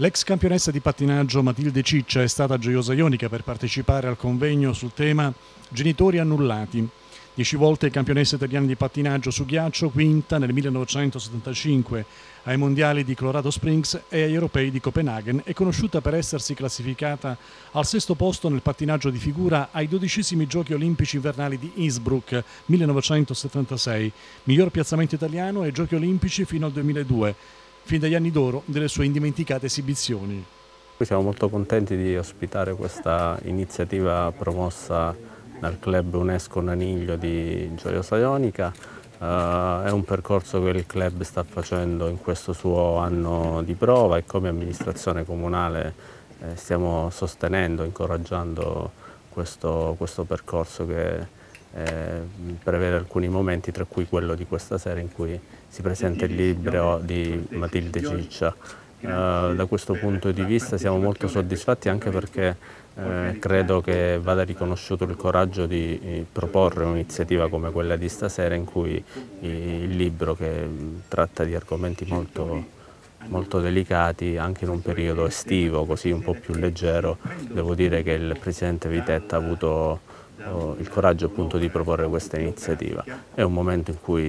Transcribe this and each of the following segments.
L'ex campionessa di pattinaggio Matilde Ciccia è stata a Gioiosa Ionica per partecipare al convegno sul tema Genitori annullati. 10 volte campionessa italiana di pattinaggio su ghiaccio, quinta nel 1975 ai mondiali di Colorado Springs e agli europei di Copenaghen, è conosciuta per essersi classificata al 6° posto nel pattinaggio di figura ai 12esimi Giochi Olimpici Invernali di Innsbruck 1976, miglior piazzamento italiano ai Giochi Olimpici fino al 2002, fin dagli anni d'oro delle sue indimenticate esibizioni. Siamo molto contenti di ospitare questa iniziativa promossa dal club UNESCO Naniglio di Gioiosa Ionica. È un percorso che il club sta facendo in questo suo anno di prova e come amministrazione comunale stiamo sostenendo, incoraggiando questo percorso che prevede alcuni momenti, tra cui quello di questa sera in cui si presenta il libro di Matilde Ciccia. Da questo punto di vista siamo molto soddisfatti anche perché credo che vada riconosciuto il coraggio di proporre un'iniziativa come quella di stasera, in cui il libro, che tratta di argomenti molto delicati, anche in un periodo estivo così un po' più leggero, devo dire che il Presidente Vitetta ha avuto il coraggio appunto di proporre questa iniziativa. È un momento in cui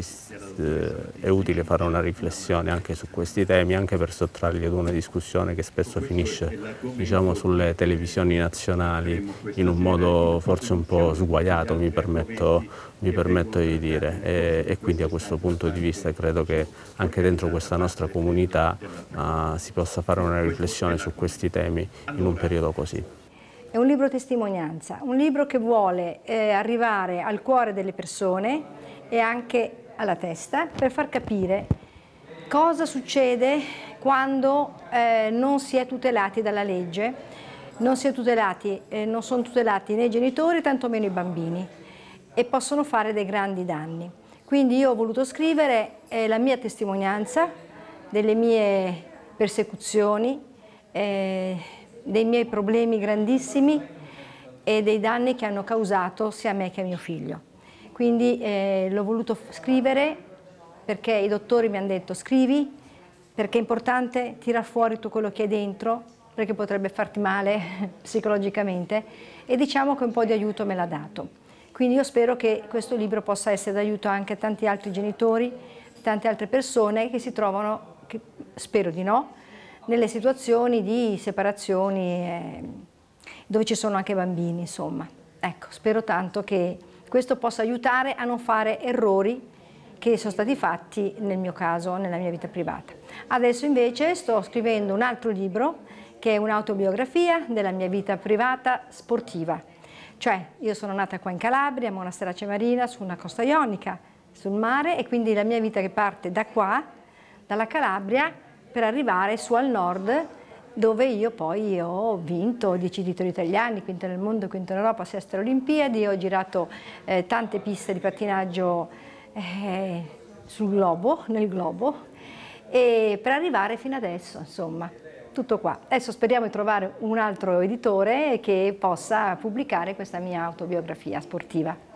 è utile fare una riflessione anche su questi temi, anche per sottrarli ad una discussione che spesso finisce, diciamo, sulle televisioni nazionali in un modo forse un po' sguaiato, mi permetto di dire, e quindi a questo punto di vista credo che anche dentro questa nostra comunità si possa fare una riflessione su questi temi in un periodo così. È un libro testimonianza, un libro che vuole arrivare al cuore delle persone e anche alla testa per far capire cosa succede quando non si è tutelati dalla legge, non sono tutelati né i genitori, tantomeno i bambini, e possono fare dei grandi danni. Quindi io ho voluto scrivere la mia testimonianza delle mie persecuzioni, dei miei problemi grandissimi e dei danni che hanno causato sia a me che a mio figlio. Quindi l'ho voluto scrivere perché i dottori mi hanno detto scrivi, perché è importante tirar fuori tutto quello che è dentro, perché potrebbe farti male psicologicamente, e diciamo che un po' di aiuto me l'ha dato. Quindi io spero che questo libro possa essere d'aiuto anche a tanti altri genitori, tante altre persone che si trovano, spero di no, nelle situazioni di separazioni dove ci sono anche bambini, insomma. Ecco, spero tanto che questo possa aiutare a non fare errori che sono stati fatti nel mio caso, nella mia vita privata. Adesso invece sto scrivendo un altro libro che è un'autobiografia della mia vita privata sportiva. Cioè, io sono nata qua in Calabria, a Monasterace Marina, su una costa ionica, sul mare, e quindi la mia vita che parte da qua, dalla Calabria, per arrivare su al nord, dove io poi ho vinto 10 titoli italiani, quinto nel mondo, quinto in Europa, 6 Olimpiadi, ho girato tante piste di pattinaggio nel globo, e per arrivare fino adesso, insomma, tutto qua. Adesso speriamo di trovare un altro editore che possa pubblicare questa mia autobiografia sportiva.